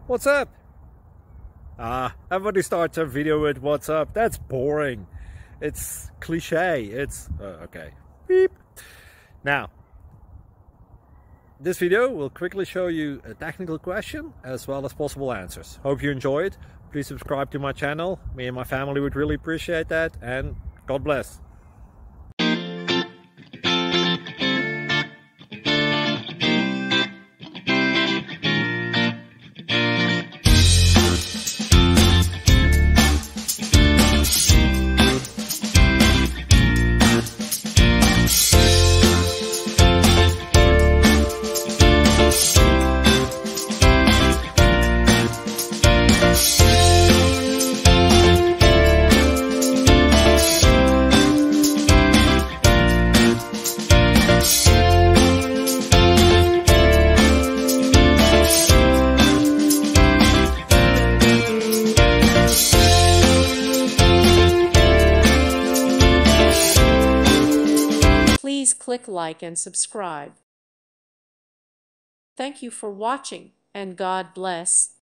What's up? Everybody starts a video with what's up. That's boring. It's cliche. It's okay. Beep. Now, this video will quickly show you a technical question as well as possible answers. Hope you enjoy it. Please subscribe to my channel. Me and my family would really appreciate that, and God bless. Please click like and subscribe. Thank you for watching, and God bless.